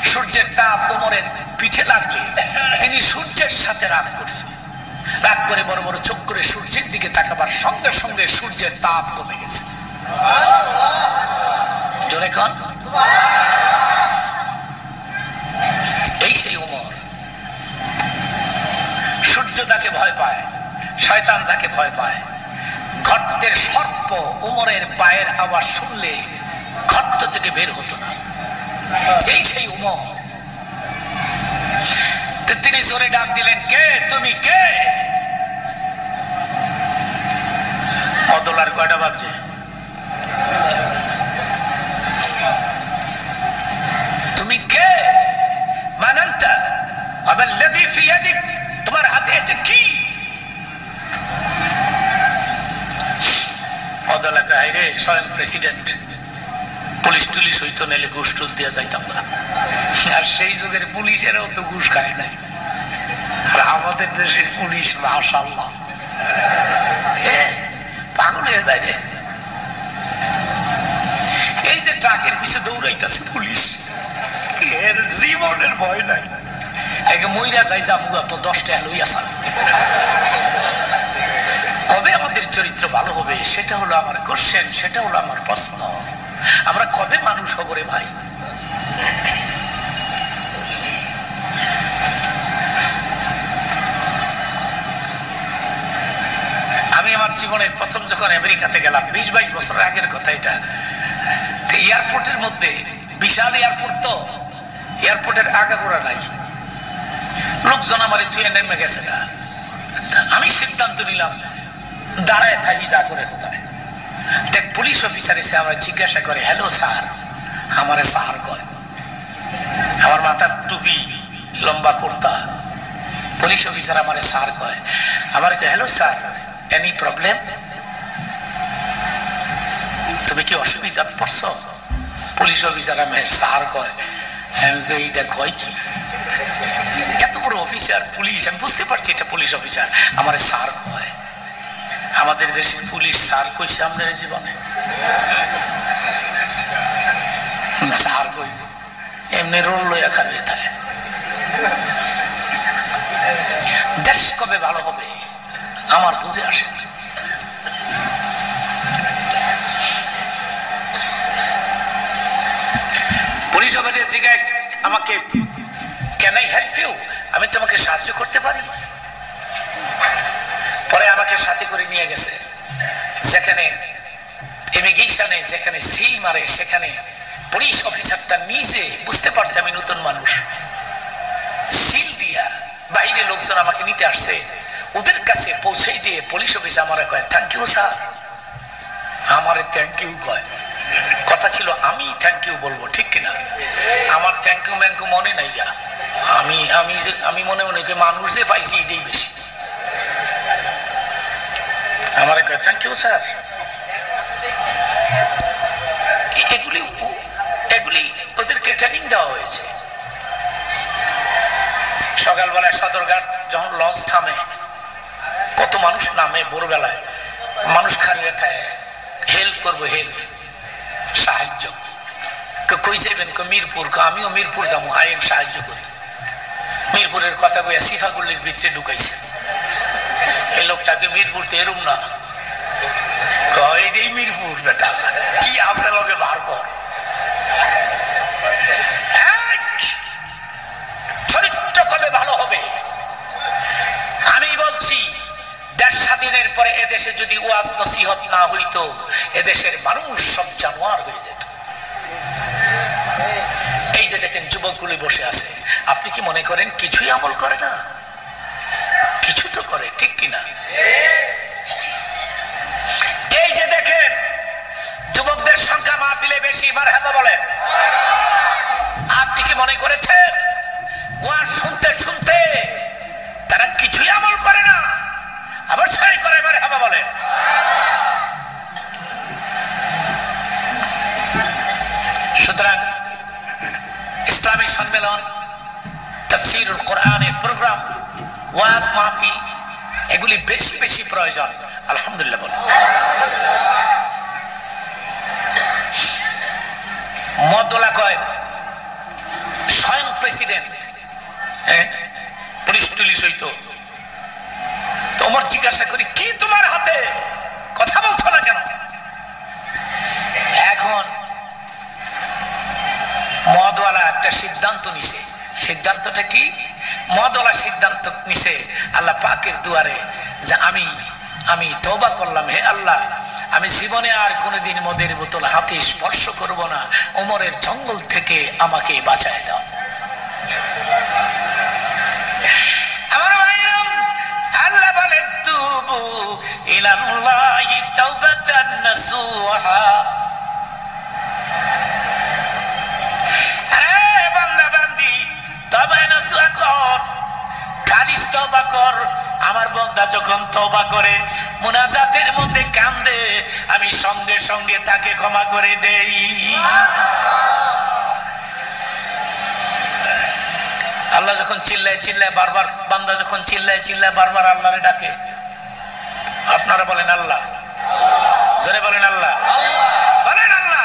সূর্যের তাপ ওমরের পিঠে লাগলে তিনি সূর্যের সাথে রাগ করছেন। রাগ করে বড় বড় চোখ করে সূর্যের দিকে তাকাবার সঙ্গে সঙ্গে সূর্যের তাপ কমে গেছে। জোরে কন। এই সেই ওমর। সূর্য তাকে ভয় পায়, শয়তান তাকে ভয় পায়। গর্তের সর্প ওমরের পায়ের আওয়াজ শুনলে গর্ত থেকে বের হতো না। এই সেই ওমর। তিনি জোরে ডাক দিলেন, কে তুমি? কে? মদলার কয়টা বাজছে? তুমি কে? মানান্তা আবাল্লাযী ফি ইয়াদিক, তোমার হাতে এটা কি? মদলা কয়, রে স্বয়ং প্রেসিডেন্ট, পুলিশ টুলিশ হইতো, নাইলে ঘুষ টুস দিয়ে যাইতাম না। আর সেই যুগের পুলিশেরও তো ঘুষ খায় নাই। আর আমাদের দেশের পুলিশ মাশাআল্লাহ পাগল হয়ে যায় রে। এই যে ট্রাকের পিছনে দৌড়াইতেছে পুলিশ, এর জীবনের ভয় নাই। একে মইরা যাই যাবো তো 10 টাকা লইয়া ফেল। কবে আমাদের চরিত্র ভালো হবে সেটা হলো আমার কোশ্চেন, সেটা হলো আমার প্রশ্ন। আমরা কবে মানুষ হব রে ভাই? আমি আমার জীবনের প্রথম যখন আমেরিকাতে গেলাম, 20-22 বছর আগের কথা এটা, এয়ারপোর্টের মধ্যে, বিশাল এয়ারপোর্ট তো, এয়ারপোর্টের আগাগোড়া নাই, লোকজন আমার তুই নেমে গেছে না। আমি সিদ্ধান্ত নিলাম দাঁড়ায় থাকি, যা করে কোথায়। দেখ পুলিশ অফিসার এসে আমার জিজ্ঞাসা করে, হ্যালো স্যার, আমারে স্যার কয়। আমার মাথার টুপি, লম্বা কুর্তা। পুলিশ অফিসার আমারে স্যার কয়। আমার হ্যালো স্যার, এনি প্রবলেম? তুমি কি অসুবিধা পড়ছ? পুলিশ অফিসার আমায় স্যার কয়। এইটা কয় কি? এত বড় অফিসার পুলিশ, আমি বুঝতে পারছি এটা পুলিশ অফিসার, আমার স্যার কয়। আমাদের দেশের পুলিশ স্যার কইছে আমাদের জীবনে? স্যার কই এমনি রোল লইয়া খাবে থাকে। দেশ কবে ভালো হবে আমার বুঝে আসে। পুলিশ অফিসার জিজ্ঞাসা আমাকে, ক্যান আই হেল্প ইউ? আমি তোমাকে সাহায্য করতে পারি? পরে আমাকে সাথে করে নিয়ে গেছে যেখানে ইমিগ্রেশনে, যেখানে সিল মারে, সেখানে পুলিশ অফিসারটা নিজে বুঝতে পারছে আমি নতুন মানুষ, সিল দিয়া বাইরে লোকজন আমাকে নিতে আসছে, ওদের কাছে পৌঁছে দিয়ে পুলিশ অফিসার আমারে কয়, থ্যাংক ইউ স্যার। আমারে থ্যাংক ইউ কয়। কথা ছিল আমি থ্যাংক ইউ বলবো, ঠিক কিনা? আমার থ্যাংক ইউ ম্যাংকু মনে নাই। যা আমি আমি আমি মনে মনে মানুষ যে পাইছি এটাই বেশি। আমার থ্যাংক ইউ স্যার। এগুলি ওদেরকে ট্রেনিং দেওয়া হয়েছে। সকালবেলায় সদরঘাট যখন লঞ্চ থামে, কত মানুষ নামে ভোরবেলায়, মানুষ খালিয়ে থাকে, হেল্প করবো, হেল্প, সাহায্য। কই যাবেন? মিরপুর। আমিও মিরপুর যাবো, আইন সাহায্য করি। মিরপুরের কথা কইয়া সিফাগুলির ভিতরে ঢুকাইছে। এই লোকটাকে মিরপুর তো এরম না, এটাই মিরপুর বেটা, কি আপনার লোকে বার কর। চরিত্র কবে ভালো হবে? আমি বলছি দেশ স্বাধীনের পরে এদেশে যদি ওয়াজ নসিহত না হইতো, এদেশের মানুষ সব জানোয়ার হয়ে যেত। এই যে দেখেন যুবকগুলি বসে আছে, আপনি কি মনে করেন কিছুই আমল করে না? কিছু তো করে, ঠিক কিনা? এই যে দেখেন যুবকদের সংখ্যা মাহফিলে বেশি, মারহাবা বলেন। আপনি কি মনে করেছেন ওয়াজ শুনতে শুনতে তারা কিছুই আমল করে না? আবার সাই করে, মারহাবা বলেন। সুতরাং ইসলামী সম্মেলন, তাফসীরুল কোরআনের প্রোগ্রাম, ওয়াজ মাহফিল, এগুলি বেশি বেশি প্রয়োজন। আলহামদুলিল্লাহ বলেন। মদলা কয়, স্বয়ং প্রেসিডেন্ট, হ্যাঁ, পুলিশ টুলিশ হইতো। তো ওমর জিজ্ঞাসা করি, কি তোমার হাতে, কথা বলছো না কেন? এখন মদওয়ালা একটা সিদ্ধান্ত নিছে। সিদ্ধান্তটা কি? মদওয়ালা সিদ্ধান্ত নিছে আল্লাহ পাকের দুয়ারে যে আমি তওবা করলাম, হে আল্লাহ, আমি জীবনে আর কোনোদিন মদের বোতল হাতে স্পর্শ করব না, ওমরের জঙ্গল থেকে আমাকে বাঁচায় দাও। আমার ভাইরাম, আল্লাহ বলেন তুবু ইলাল্লাহি তাওবাতান নাসুহা। বান্দা বান্দি, তওবা নাসুহা কর, খালিস তওবা কর। আমার বান্দা যখন তওবা করে, মুনাজাতের মধ্যে কান্দে, আমি সঙ্গে সঙ্গে তাকে ক্ষমা করে দেই। আল্লাহ যখন চিল্লায় চিল্লায় বারবার, বান্দা যখন চিল্লায় চিল্লায় বারবার আল্লাহরে ডাকে, আপনারা বলেন আল্লাহ, জোরে বলেন আল্লাহ, বলেন আল্লাহ।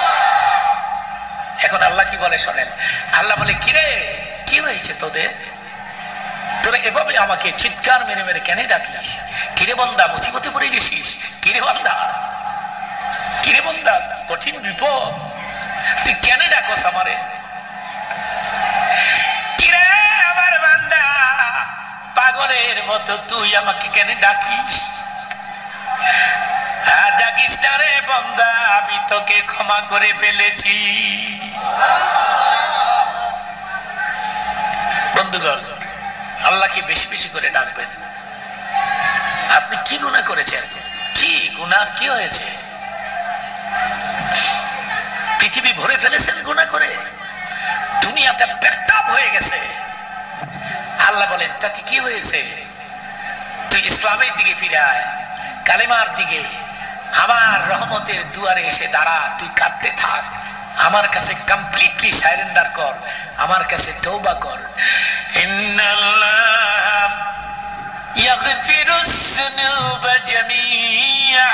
এখন আল্লাহ কি বলে শোনেন। আল্লাহ বলে, কিরে কি হয়েছে তোদের, তোরা এভাবে আমাকে চিৎকার মেরে মেরে কেন ডাকলিস? কিরে বন্দা, মুসিবতে পড়ে গেছিস? কিরে বন্দা, কিরে বন্দা, কঠিন বিপদ, তুই কেন ডাকস আমারে? কিরে আমার বান্দা, পাগলের মতো তুই আমাকে কেন ডাকিস? ডাকিস না রে বন্দা, আমি তোকে ক্ষমা করে ফেলেছি। বন্ধুগণ, আল্লাহকে বেশি বেশি করে ডাকবেন। আপনি কি গুনাহ করেছেন? কি গুনাহ, কি হয়েছে? পৃথিবী ভরে ফেলেছেন গুনাহ করে, দুনিয়াটা পেট্টাপ হয়ে গেছে। আল্লাহ বলেন, তাতে কি হয়েছে? তুই ইসলামের দিকে ফিরে আয়, কালেমার দিকে, আমার রহমতের দুয়ারে এসে দাঁড়া, তুই কাঁদতে থাক, আমার কাছে কমপ্লিটলি সারেন্ডার কর, আমার কাছে তওবা কর। ইন্নাল্লাহ ইয়াগফিরুস যুনুবা জামিআ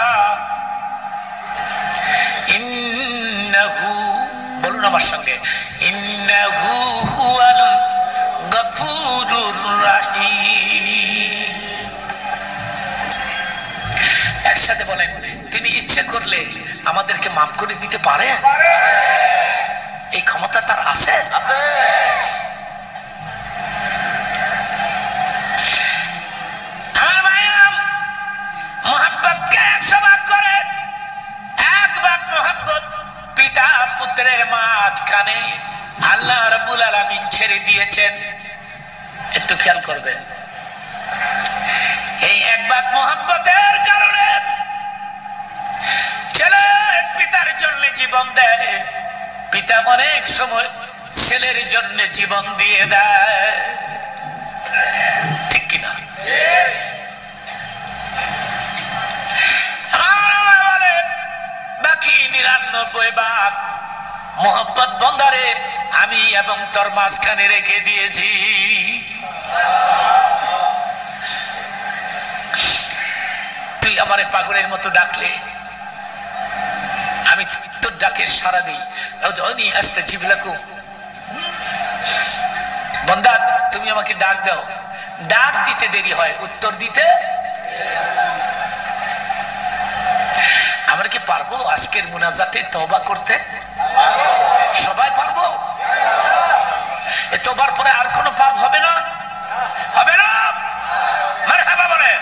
ইন্নাহু, বলুন আমার সঙ্গে, ইন্নাহু হুয়াল গফুরুর রাহিম। একসাথে বলেন, তিনি ইচ্ছে করলে আমাদেরকে মাফ করে দিতে পারে। এই ক্ষমতা তার আছে। আমার ভাইরাম, মোহাব্বতকে 100 ভাগ করে। এক ভাগ মোহাব্বত পিতা পুত্রের মাঝখানে আল্লাহ রাব্বুল আলামিন ছেড়ে দিয়েছেন। একটু খেয়াল করবেন, এই এক ভাগ মোহাব্বতের কারণে ছেলে পিতার জন্য জীবন দেয়, পিতা অনেক সময় ছেলের জন্য জীবন দিয়ে দেয়, ঠিক কিনা? বাকি 99 ভাগ মোহাব্বত বন্দারে আমি এবং তোর মাঝখানে রেখে দিয়েছি। তুই আমারে পাগলের মতো ডাকলে আমি তোর ডাকে সাড়া দিই। বন্দা, তুমি আমাকে ডাক দাও, ডাক দিতে দেরি হয়, উত্তর দিতে। আমরা কি পারবো আজকের মুনাজাতে তওবা করতে? সবাই পারবো? এ তওবার পরে আর কোনো পাপ হবে না? হবে না? মারহাবা বলে।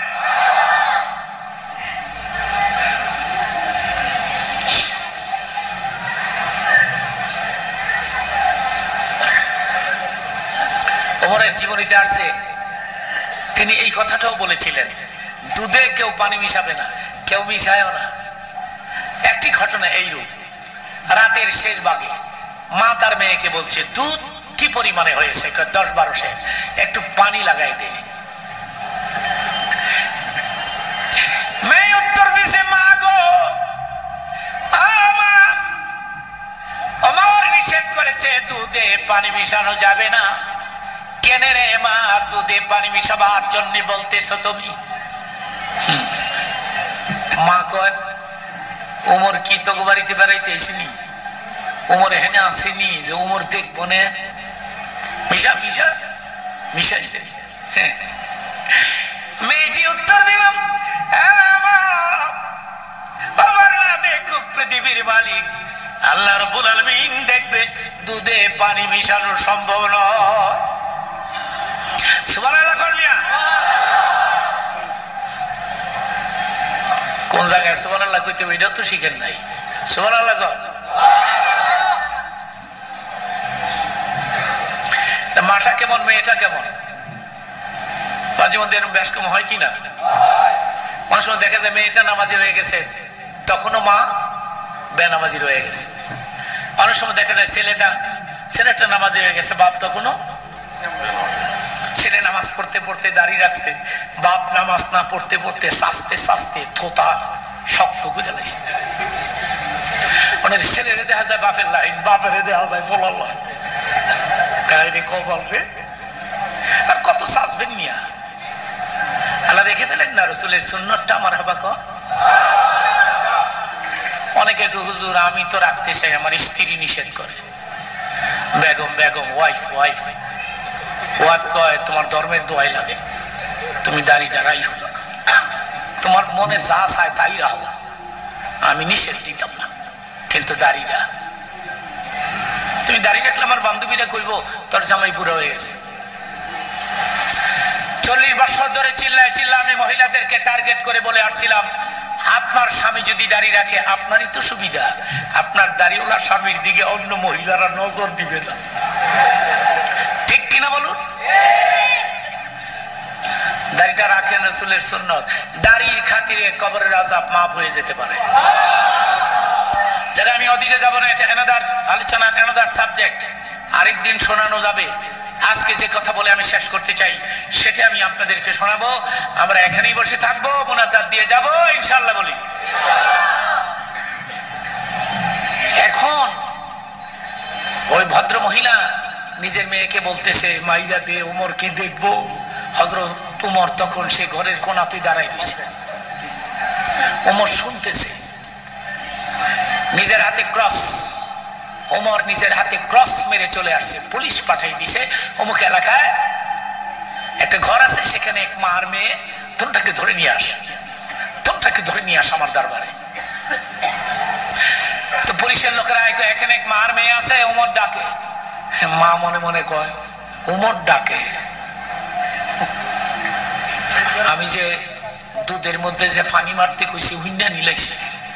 ওমরের জীবনীতে আসছে, তিনি এই কথাটাও বলেছিলেন, দুধে কেউ পানি মিশাবে না, কেউ মিশায়ও না। একটি ঘটনা এইরূপ, রাতের শেষ ভাগে মা তার মেয়েকে বলছে, দুধ কি পরিমাণে হয়েছে? 10-12 সের, একটু পানি লাগাই দে। মেয়ে উত্তর দিছে, মা গো, ওমর নিষেধ করেছে দুধে পানি মিশানো যাবে না। কেন রে মা, দুধে পানি মিশাবার জন্য বলতেছ তুমি? মা কয়, ওমর কি তোকে বাড়িতে বেড়াইতে আসেনি? ওমর এখানে আসেনি যে ওমর দেখবো না? মিশা মিশা মিশাইছে। মেয়েটি উত্তর দিলাম, আমার না দেখুক পৃথিবীর মালিক আল্লাহ রাব্বুল আলামিন দেখবে, দুধে পানি মিশানো সম্ভব নয়। সুবহানাল্লাহ করলিয়া। কোন জায়গায় সুবহানাল্লাহ কইতে হবে এটা তো শিখেন নাই। সুবহানাল্লাহ কর। মাটা কেমন, মেয়েটা কেমন? মাঝে মধ্যে এরকম ব্যাস কম হয় কিনা? অনেক সময় দেখা যায় মেয়েটা নামাজি হয়ে গেছে, তখনও মা বেনামাজি রয়ে গেছে। অনেক সময় দেখা যায় ছেলেটা নামাজি হয়ে গেছে, বাপ তখনও। ছেলে নামাজ পড়তে পড়তে দাঁড়িয়ে রাখছে, বাপ নামাজ না পড়তে পড়তে সাজতে সাজতে থোতা শক্ত করে লাগে। অনেক ছেলেরে দেখা যায় বাপের লাইন, বাপের দেখা যায় বলার লাইন। কবলবে আর কত সাজবেন নিয়া। আল্লাহ দেখে ফেলেন না রাসূলের সুন্নতটা মারহাবা কর। অনেকে তো হুজুর আমি তো রাখতে চাই, আমার স্ত্রী নিষেধ করে। বেগম বেগম ওয়াইফ ওয়াইফ ওয়াইফ কয় তোমার ধর্মের দোয়াই লাগে, তুমি দাঁড়িয়ে দাঁড়াই হলো, তোমার মনে যা চায় তাই রাখো, আমি নিষেধ দিতাম না, কিন্তু দাঁড়িয়ে যা। তুমি দাঁড়িয়ে রাখলে আমার বান্ধবীরা কইব তোর জামাই বুড়ো হয়ে গেছে। 40 বছর ধরে চিল্লায় আমি মহিলাদেরকে টার্গেট করে বলে আসছিলাম, আপনার স্বামী যদি দাঁড়িয়ে রাখে আপনারই তো সুবিধা, আপনার দাঁড়িয়েওয়ালা স্বামীর দিকে অন্য মহিলারা নজর দিবে না। ঠিক কিনা বলুন? দাড়িটা রাখেন রাসূলের সুন্নত। দাড়ির খাতিরে কবরের আযাব মাফ হয়ে যেতে পারে। যারা আমি ওদিকে যাব না, এটা অ্যানাদার আলোচনা, অ্যানাদার সাবজেক্ট, আরেকদিন শোনানো যাবে। আজকে যে কথা বলে আমি শেষ করতে চাই সেটা আমি আপনাদেরকে শোনাবো। আমরা এখানেই বসে থাকবো, মুনাজাত দিয়ে যাব ইনশাআল্লাহ বলি। এখন ওই ভদ্র মহিলা নিজের মেয়েকে বলতেছে, মাইরা দে, ওমরকে দেখবো। হযরত ওমর তখন সে ঘরের কোনাতে দাঁড়ায় দিয়েছে। ওমর শুনতেছে, নিজের হাতে ক্রস, ওমর নিজের হাতে ক্রস মেরে চলে আসছে। পুলিশ পাঠাই দিছে অমুক এলাকায় একটা ঘর আছে, সেখানে এক মার মেয়ে, তোমটাকে ধরে নিয়ে আস, তোমটাকে ধরে নিয়ে আস আমার দরবারে। তো পুলিশের লোকেরা এখানে এক মার মেয়ে আছে, ওমর ডাকে। মা মনে মনে কয় ওমর ডাকে, আমি যে দুধের মধ্যে যে পানি মারতে কইছি হুইন্ডা নিলেছি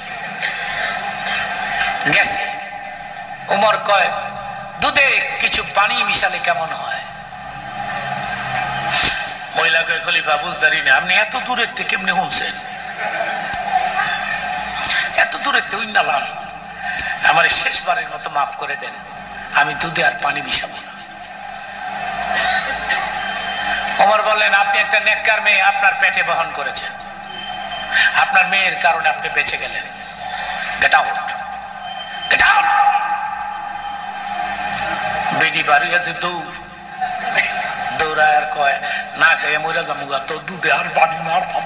গেছে। ওমর কয় দুধে কিছু পানি মিশালে কেমন হয়? মহিলাকে খলিফা বুঝদারি না, আপনি এত দূরের থেকে কেমনি শুনছেন? এত দূরের থেকে উইন্ডালাম, আমার শেষবারের মতো মাফ করে দেন, আমি দুধে আর পানি মিশাবো না। ওমর বললেন, আপনি একটা নেককার মেয়ে আপনার পেটে বহন করেছেন, আপনার মেয়ের কারণে আপনি বেঁচে গেলেন। Get out, get out. বেডি বাড়ি আছে দৌড়ায় আর কয়, না খেয়ে মরে যাবো, তো দুধে আর পানি মারতাম।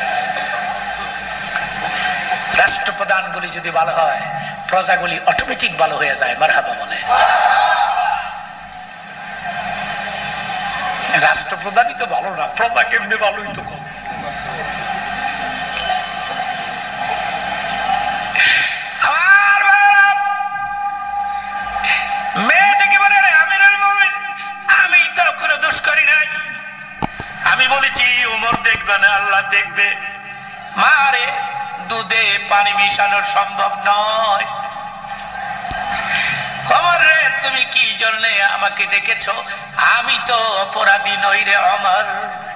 রাষ্ট্রপ্রধানগুলি যদি ভালো হয়, প্রজাগুলি অটোমেটিক ভালো হয়ে যায়। মারহাবা বলে। রাষ্ট্রপ্রধানই তো ভালো না, প্রজা কেমনি ভালোই তো কম। মেয়েটাকে বলে, আমিরুল মুমিনিন, আমি তো কোনো দোষ করি নাই, আমি বলেছি ওমর দেখবে না, আল্লাহ দেখবে। মারে দুধে পানি মিশানো সম্ভব নয়। ওমর রে, তুমি কি জন্য আমাকে ডেকেছ? আমি তো অপরাধী নই রে ওমর।